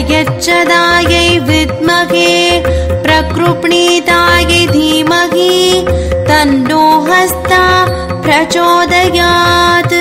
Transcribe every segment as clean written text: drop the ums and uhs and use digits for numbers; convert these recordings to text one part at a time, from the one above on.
प्रयच्छदायै विद्महे प्रकृप्णीतायै धीमहि तन्नो हस्ता प्रचोदयात्।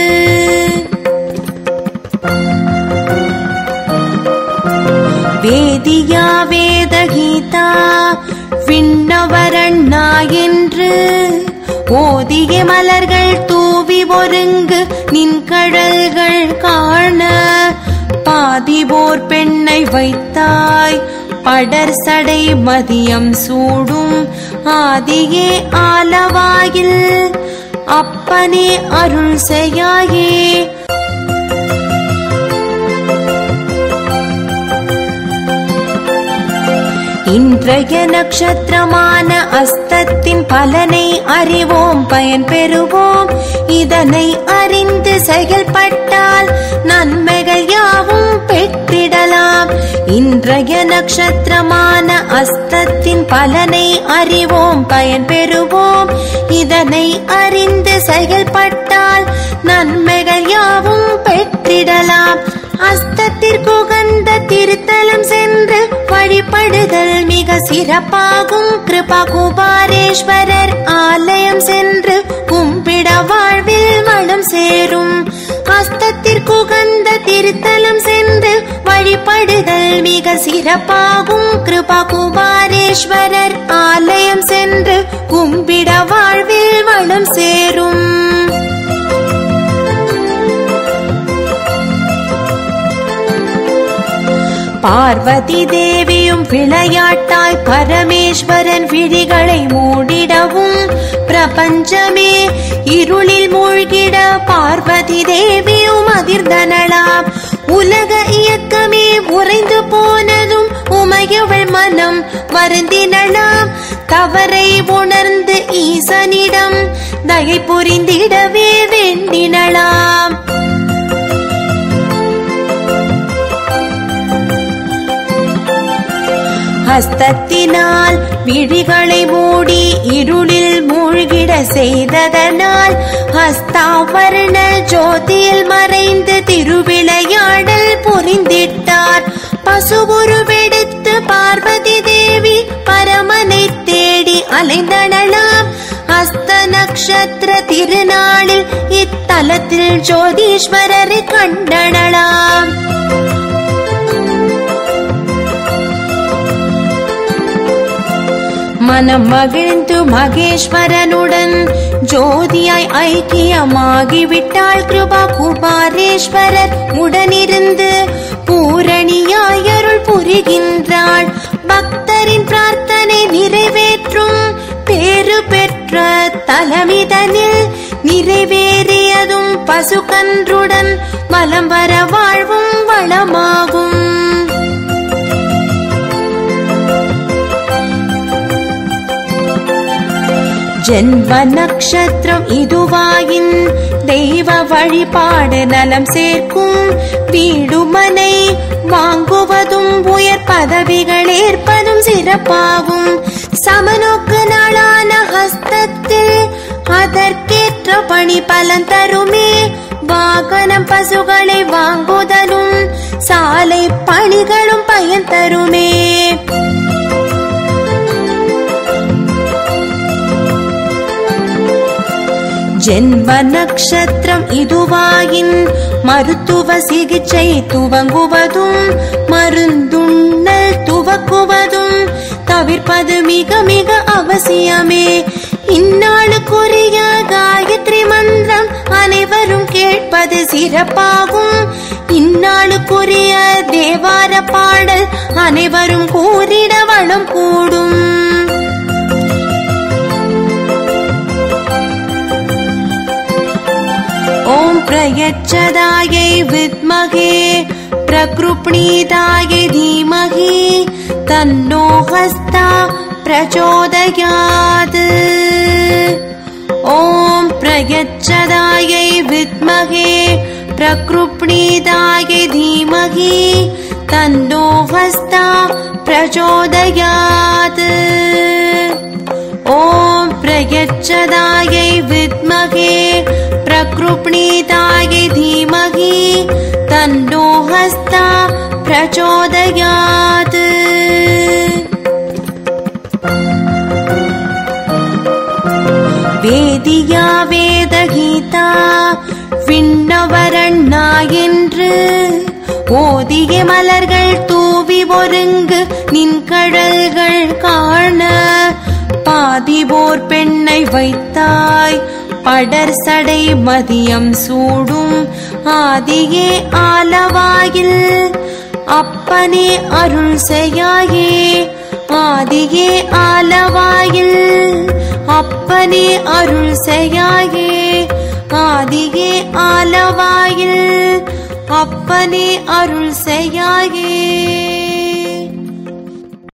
வேதியா வேதகீதா விண்ணவரண்ணா என்று ஓதிய மலர்கள் தூவி ஒருங்கு நின் கடல்கள் காண பாதிவோர் பெண்ணை வைத்தாய் படர் சடை மதியம் சூடும் ஆதியே ஆலவாயில் அப்பனே அருள் செய்யாயே। இன்றைய நட்சத்திரமான அஸ்தத்தின் பலனை அறிவோம் பயன் பெறுவோம்। இதனை அறிந்து செயல்பட்டால் நன்மைகள் யாவும் பெற்றிடலாம்। இன்றைய நட்சத்திரமான அஸ்தத்தின் பலனை அறிவோம் பயன் பெறுவோம்। இதனை அறிந்து செயல்பட்டால் நன்மைகள் யாவும் பெற்றிடலாம்। அஸ்தத்திற்கு உகந்த திருத்தலம் சென்று வழிபடுதல் மிக சிறப்பாகும்। கிருபா குபாரேஸ்வரர் ஆலயம் சென்று கும்பிட வாழ்வில் வளம் சேரும்। அஸ்தத்திற்கு உகந்த திருத்தலம் சென்று வழிபடுதல் மிக சிறப்பாகும்। கிருபா குபாரேஸ்வரர் ஆலயம் சென்று கும்பிட வாழ்வில் வளம் சேரும்। பார்வதி தேவியும் விளையாட்டாய் பரமேஸ்வரன் விழிகளை மூடிடவும் பிரபஞ்சமே இருளில் மூழ்கிட பார்வதி தேவியும் அதிர்ந்தனளாம்। உலக இயக்கமே உறைந்து போனதும் உமையவள் மனம் வருந்தினளாம்। தவறை உணர்ந்து ஈசனிடம் தயை புரிந்திடவே வேண்டினளாம்। ஹஸ்தத்தினால் விழிகளை மூடி இருளில் மூழ்கிட செய்ததனால் ஹஸ்தாவர்ண ஜோதியில் மறைந்து திருவிளையாடல் புரிந்திட்டார்। பசுவுருவெடுத்து பார்வதி தேவி பரமனை தேடி அலைந்தனளாம்। ஹஸ்த நக்ஷத்திர திருநாளில் இத்தலத்தில் ஜோதீஸ்வரரை கண்டனளாம்। மனம் மகிழ்ந்து மகேஸ்வரனுடன் ஜோதியாய் ஐக்கியமாகிவிட்டாள் கிருபா குபாரேஸ்வரர் உடனிருந்து பூரணியாய் அருள் புரிகின்றாள்। பக்தரின் பிரார்த்தனை நிறைவேற்றும் பேறு பெற்ற தலமிதனில் நிறைவேறியதும் பசுகன்றுடன் வலம் வர வாழ்வும் வளமாகும்। ஜென்ம நக்ஷத்திரம் இதுவாயின் தெய்வ வழிபாடு நலம் சேர்க்கும்। வீடுமனை வாங்குவதும் உயர் பதவிகள் ஏற்பதும் சிறப்பாகும்। சமநோக்கு நாளான ஹஸ்தத்தில் அதற்கேற்ற பணி பலன் தருமே। வாகனம் பசுகளை வாங்குதலும் சாலை பணிகளும் பயன் தருமே। ஜென்ம நக்ஷத்திரம் இதுவாயின் மருத்துவ சிகிச்சை துவங்குவதும் மருந்துண்ணல் துவக்குவதும் தவிர்ப்பது மிக மிக அவசியமே। இந்நாளுக்குரிய காயத்ரி மந்திரம் அனைவரும் கேட்பது சிறப்பாகும்। இந்நாளுக்குரிய தேவார பாடல் அனைவரும் கூறிட வளம் கூடும்। ஓம் பிரயச்சதாயை வித்மகே பிரக்ருப்ணீதாயை தீமஹி தன்னோ ஹஸ்தா பிரச்சோதயாத்। ஓம் பிரயச்சதாயை வித்மகே பிரக்ருப்ணீதாயை தீமஹி தன்னோ ஹஸ்தா பிரச்சோதயாத்। ஓம் பிரயச்சதாயை வித்மகே பிரக்ருப்ணீதாயை தீமஹி தன்னோ ஹஸ்தா प्रचोदयात् வேதியா வேதகீதா விண்ணவரண்ணா என்று ஓதிய மலர்கள் தூவி ஒருங்கு நின் கடல்கள் காண பாதிபோர் பெண்ணை வைத்தாய் படர் சடை மதியம் சூடும் ஆதியே ஆலவாயில் அப்பனே அருள் செய்யாயே ஆதியே ஆலவாயில் அப்பனே அருள் செய்யாயே ஆதியே ஆலவாயில் அப்பனே அருள் செய்யாயே.